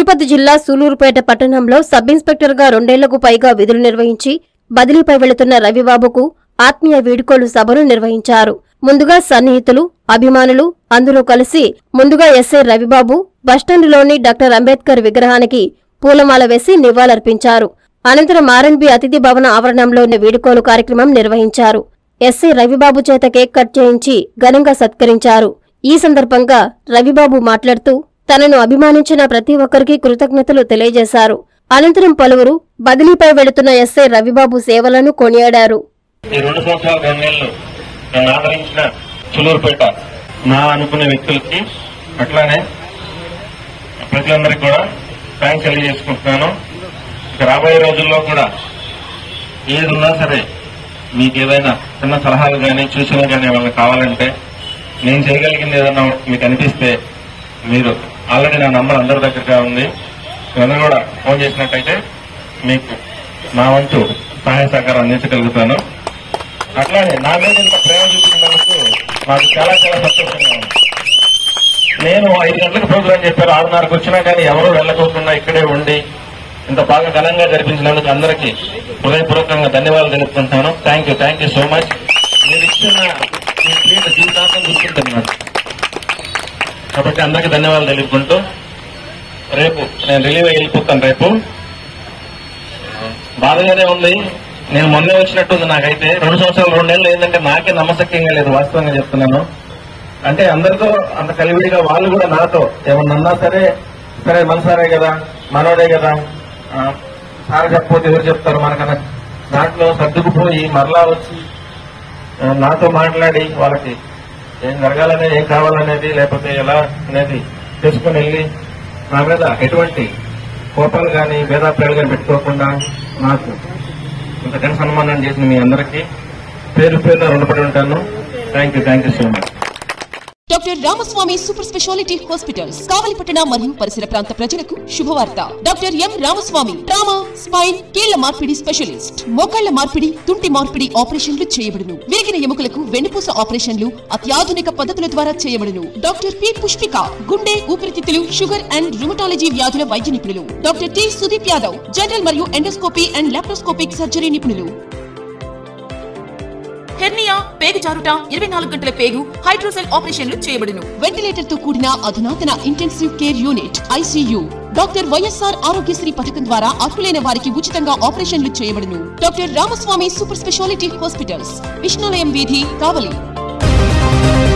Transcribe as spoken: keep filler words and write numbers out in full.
తిరుపతి జిల్లా సూలూరుపేట పట్టణంలో sub inspector గా రెండేళ్లకు పైగా విధులు నిర్వహించి బదిలీపై వెళుతున్న రవిబాబుకు ఆత్మీయ వీడ్కోలు సభను నిర్వహించారు. ముందుగా సన్నిహితులు, అభిమానులు అందరూ కలిసి ముందుగా ఎస్ఐ రవిబాబు బస్టాండులోని డాక్టర్ అంబేద్కర్ విగ్రహానికి పూలమాల వేసి నివాళులర్పించారు. అనంతరం ఆర్ఎన్బి అతిథి భవన ఆవరణంలో వీడ్కోలు కార్యక్రమం నిర్వహించారు. ఎస్ఐ రవిబాబు చేత కేక్ కట్ చేయించి ఘనంగా సత్కరించారు. ఈ సందర్భంగా రవిబాబు మాట్లాడుతూ తనను అభిమానించిన ప్రతి ఒక్కరికి కృతజ్ఞతలు తెలియజేశారు. అనంతరం పలువురు బదిలీపై వెళుతున్న ఎస్ఐ రవిబాబు సేవలను కొనియాడారు. ఈ రెండు సంవత్సరాల రెండేళ్లు నన్ను ఆదరించిన సూలూరుపేట నా అనుకునే వ్యక్తులకి అట్లానే ప్రజలందరికీ కూడా థ్యాంక్స్ తెలియజేసుకుంటున్నాను. ఇక రాబోయే రోజుల్లో కూడా ఏది ఉన్నా సరే మీకు ఏదైనా చిన్న సలహాలు కానీ సూచనలు కానీ ఏమైనా కావాలంటే నేను చేయగలిగింది ఏదన్నా మీకు అనిపిస్తే మీరు ఆల్రెడీ నా నంబర్ అందరి దగ్గరగా ఉంది. అందరూ కూడా ఫోన్ చేసినట్టయితే మీకు నా వంతు సహాయ సహకారం అందించగలుగుతాను. అట్లానే నా మీద ఇంత ప్రేమ చూపించినందుకు నాకు చాలా చాలా సంతోషంగా ఉంది. నేను ఐదు గంటలకు ప్రోగ్రాం చెప్పారు, ఆరున్నరకు వచ్చినా కానీ ఎవరూ వెళ్ళకోకుండా ఇక్కడే ఉండి ఇంత బాగా ఘనంగా జరిపించినందుకు అందరికీ హృదయపూర్వకంగా ధన్యవాదాలు తెలుపుకుంటాను. Thank you thank you so much. మీరు ఇచ్చిన ఈ ట్రీట్ జీవితాంతం గుర్తుంటున్నాను కాబట్టి అందరికీ ధన్యవాదాలు తెలుపుకుంటూ రేపు నేను రిలీవ్ అయ్యి వెళ్ళిపోతాను. రేపు బాధగానే ఉంది. నేను మొన్నే వచ్చినట్టుంది. నాకైతే రెండు సంవత్సరాలు రెండేళ్ళు ఏంటంటే నాకే నమ్మశక్యంగా లేదు, వాస్తవంగా చెప్తున్నాను. అంటే అందరితో అంత కలివిడిగా వాళ్ళు కూడా నాతో ఏమన్నా అన్నా సరే సరే మన సారే కదా, మనోడే కదా, సార్ చెప్పకపోతే ఎవరు చెప్తారు మనకన్నా దాంట్లో సర్దుకుపోయి మరలా వచ్చి నాతో మాట్లాడి వాళ్ళకి ఏం జరగాలనేది, ఏం కావాలనేది, లేకపోతే ఎలా అనేది తెలుసుకుని వెళ్ళి నా మీద ఎటువంటి కోపాలు కానీ భేదాభిప్రాయాలు కానీ పెట్టుకోకుండా నాకు ఇంత ఘన సన్మానం చేసిన మీ అందరికీ పేరు పేరున రుణపడి ఉంటాను. Thank you thank you so much. Doctor Ramaswamy super speciality hospitals కావలిపట్టణ మరియు పరిసర ప్రాంత ప్రజలకు శుభవార్త. Doctor M Ramaswamy trauma, spine, కీళ్ల మార్పిడి స్పెషలిస్ట్. మోకాళ్ల మార్పిడి, తుంటి మార్పిడి ఆపరేషన్లు చేయబడును. విరిగిన ఎముకలకు వెన్నుపూస ఆపరేషన్లు అత్యాధునిక పద్ధతుల ద్వారా చేయబడును. డాక్టర్ పి పుష్పిక గుండె, ఊపిరితిత్తులు, షుగర్ అండ్ రుమటాలజీ వ్యాధుల వైద్య నిపుణులు. Doctor T Sudeep Yadav general మరియు ఎండోస్కోపీ అండ్ లాప్రోస్కోపిక్ సర్జరీ నిపుణులు. హెర్నియా, పేగు జారుట, ఇరవై నాలుగు గంటల పేగు, హైడ్రోసెల్ ఆపరేషన్లు చేయబడును. వెంటిలేటర్ తో కూడిన అధునాతన intensive care unit ICU. Doctor YSR Aarogyasri పథకం ద్వారా అర్హులైన వారికి ఉచితంగా ఆపరేషన్లు చేయబడును. Doctor Ramaswamy super speciality hospitals, Vishnulayam వీధి, కావలి.